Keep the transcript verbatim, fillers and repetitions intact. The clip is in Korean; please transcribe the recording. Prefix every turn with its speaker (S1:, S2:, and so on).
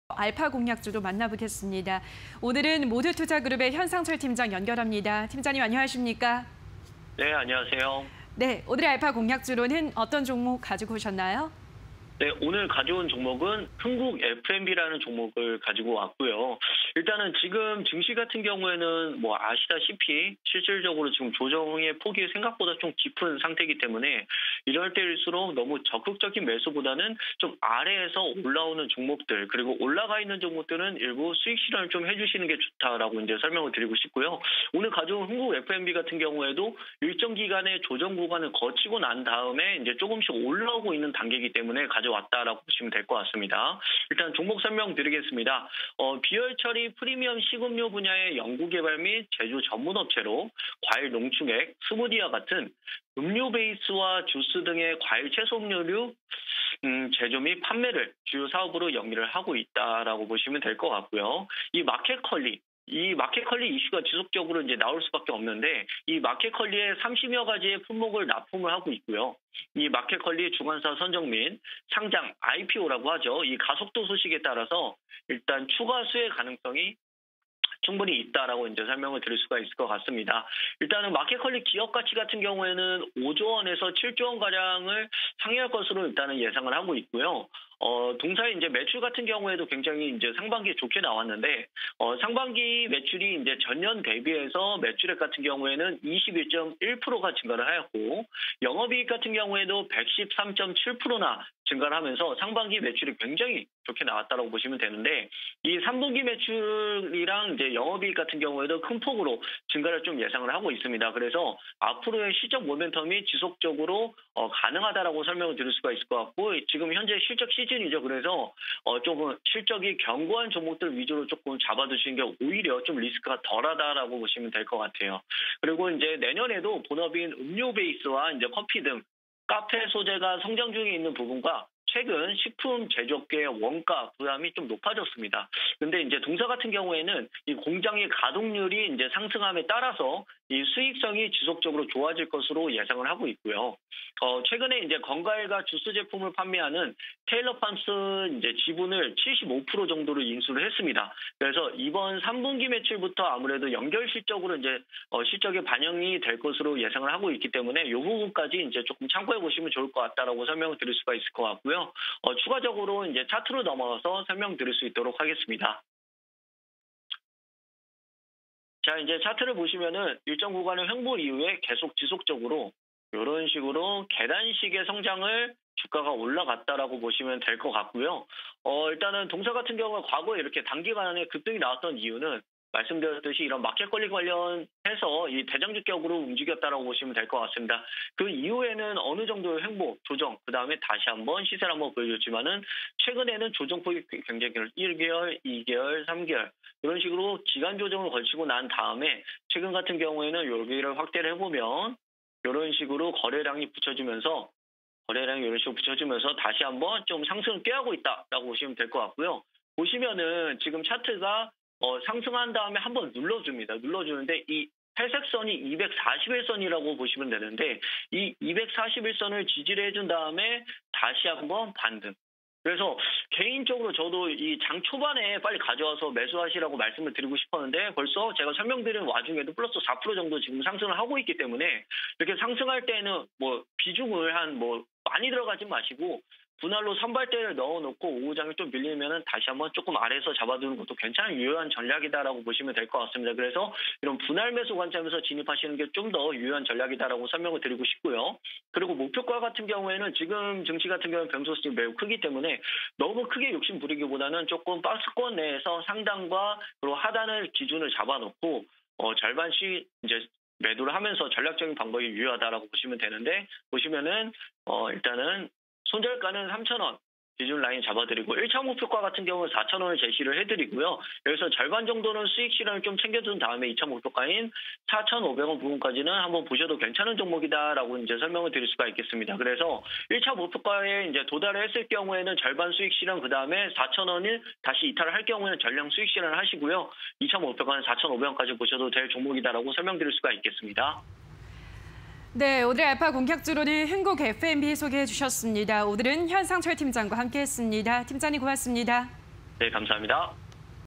S1: 알파 공략주도 만나보겠습니다. 오늘은 모두투자그룹의 현상철 팀장 연결합니다. 팀장님 안녕하십니까?
S2: 네, 안녕하세요.
S1: 네, 오늘의 알파 공략주로는 어떤 종목 가지고 오셨나요?
S2: 네, 오늘 가져온 종목은 흥국 에프엠비라는 종목을 가지고 왔고요. 일단은 지금 증시 같은 경우에는 뭐 아시다시피 실질적으로 지금 조정의 폭이 생각보다 좀 깊은 상태이기 때문에 이럴 때일수록 너무 적극적인 매수보다는 좀 아래에서 올라오는 종목들 그리고 올라가 있는 종목들은 일부 수익 실현을 좀 해주시는 게 좋다라고 이제 설명을 드리고 싶고요. 오늘 가져온 흥국 에프엠비 같은 경우에도 일정 기간의 조정 구간을 거치고 난 다음에 이제 조금씩 올라오고 있는 단계이기 때문에 가져 왔다라고 보시면 될 것 같습니다. 일단 종목 설명드리겠습니다. 어, 비열 처리 프리미엄 식음료 분야의 연구개발 및 제조 전문 업체로 과일 농축액, 스무디와 같은 음료 베이스와 주스 등의 과일 채소 음료류 음, 제조 및 판매를 주요 사업으로 영위를 하고 있다라고 보시면 될 것 같고요. 이 마켓컬리 이 마켓컬리 이슈가 지속적으로 이제 나올 수밖에 없는데 이 마켓컬리에 삼십여 가지의 품목을 납품을 하고 있고요. 이 마켓컬리 주관사 선정 및 상장 아이피오라고 하죠. 이 가속도 소식에 따라서 일단 추가 수혜 가능성이 충분히 있다라고 이제 설명을 드릴 수가 있을 것 같습니다. 일단은 마켓컬리 기업 가치 같은 경우에는 오조 원에서 칠조 원 가량을 상회할 것으로 일단은 예상을 하고 있고요. 어, 동사의 이제 매출 같은 경우에도 굉장히 이제 상반기에 좋게 나왔는데, 어, 상반기 매출이 이제 전년 대비해서 매출액 같은 경우에는 이십일 점 일 퍼센트가 증가를 하였고, 영업이익 같은 경우에도 백십삼 점 칠 퍼센트나 증가를 하면서 상반기 매출이 굉장히 좋게 나왔다고 보시면 되는데, 이 삼 분기 매출이랑 이제 영업이익 같은 경우에도 큰 폭으로 증가를 좀 예상을 하고 있습니다. 그래서 앞으로의 실적 모멘텀이 지속적으로 어, 가능하다라고 설명을 드릴 수가 있을 것 같고, 지금 현재 실적 시 시즌이죠. 그래서 어 조금 실적이 견고한 종목들 위주로 조금 잡아두시는 게 오히려 좀 리스크가 덜하다라고 보시면 될 것 같아요. 그리고 이제 내년에도 본업인 음료 베이스와 이제 커피 등 카페 소재가 성장 중에 있는 부분과 최근 식품 제조업계의 원가 부담이 좀 높아졌습니다. 근데 이제 동사 같은 경우에는 이 공장의 가동률이 이제 상승함에 따라서 이 수익성이 지속적으로 좋아질 것으로 예상을 하고 있고요. 어, 최근에 이제 건과일과 주스 제품을 판매하는 테일러팜스 이제 지분을 칠십오 퍼센트 정도로 인수를 했습니다. 그래서 이번 삼 분기 매출부터 아무래도 연결 실적으로 이제 어, 실적에 반영이 될 것으로 예상을 하고 있기 때문에 이 부분까지 이제 조금 참고해 보시면 좋을 것 같다라고 설명을 드릴 수가 있을 것 같고요. 어, 추가적으로 이제 차트로 넘어가서 설명드릴 수 있도록 하겠습니다. 자, 이제 차트를 보시면은 일정 구간의 횡보 이후에 계속 지속적으로 이런 식으로 계단식의 성장을 주가가 올라갔다라고 보시면 될 것 같고요. 어, 일단은 동사 같은 경우는 과거에 이렇게 단기간에 급등이 나왔던 이유는 말씀드렸듯이 이런 마켓컬리 관련해서 이 대장주격으로 움직였다라고 보시면 될 것 같습니다. 그 이후에는 어느 정도의 횡보, 조정, 그 다음에 다시 한번 시세를 한번 보여줬지만은 최근에는 조정폭이 굉장히 일 개월, 이 개월, 삼 개월 이런 식으로 기간 조정을 걸치고 난 다음에 최근 같은 경우에는 여기를 확대를 해보면 이런 식으로 거래량이 붙여지면서 거래량이 이런 식으로 붙여지면서 다시 한번 좀 상승을 꾀하고 있다라고 보시면 될 것 같고요. 보시면은 지금 차트가 어, 상승한 다음에 한번 눌러줍니다. 눌러주는데 이 회색 선이 이백사십일 선이라고 보시면 되는데 이 이백사십일 선을 지지를 해준 다음에 다시 한번 반등. 그래서 개인적으로 저도 이 장 초반에 빨리 가져와서 매수하시라고 말씀을 드리고 싶었는데 벌써 제가 설명드린 와중에도 플러스 사 퍼센트 정도 지금 상승을 하고 있기 때문에 이렇게 상승할 때는 뭐 비중을 한 뭐 많이 들어가지 마시고 분할로 선발대를 넣어놓고 오후장에 좀 밀리면은 다시 한번 조금 아래에서 잡아두는 것도 괜찮은 유효한 전략이다라고 보시면 될 것 같습니다. 그래서 이런 분할 매수 관점에서 진입하시는 게 좀 더 유효한 전략이다라고 설명을 드리고 싶고요. 그리고 목표가 같은 경우에는 지금 증시 같은 경우는 변수수가 매우 크기 때문에 너무 크게 욕심 부리기보다는 조금 박스권 내에서 상단과 그리고 하단을 기준을 잡아놓고 어, 절반씩 이제 매도를 하면서 전략적인 방법이 유효하다라고 보시면 되는데 보시면은 어, 일단은 손절가는 삼천 원 기준 라인 잡아드리고 일 차 목표가 같은 경우는 사천 원을 제시를 해드리고요. 여기서 절반 정도는 수익 실현을 좀 챙겨둔 다음에 이 차 목표가인 사천오백 원 부분까지는 한번 보셔도 괜찮은 종목이다라고 이제 설명을 드릴 수가 있겠습니다. 그래서 일 차 목표가에 이제 도달을 했을 경우에는 절반 수익 실현 그 다음에 사천 원을 다시 이탈을 할 경우에는 전량 수익 실현을 하시고요. 이 차 목표가는 사천오백 원까지 보셔도 될 종목이다라고 설명드릴 수가 있겠습니다.
S1: 네, 오늘 알파 공략주로는 흥국 에프엠비 소개해 주셨습니다. 오늘은 현상철 팀장과 함께했습니다. 팀장님 고맙습니다.
S2: 네, 감사합니다.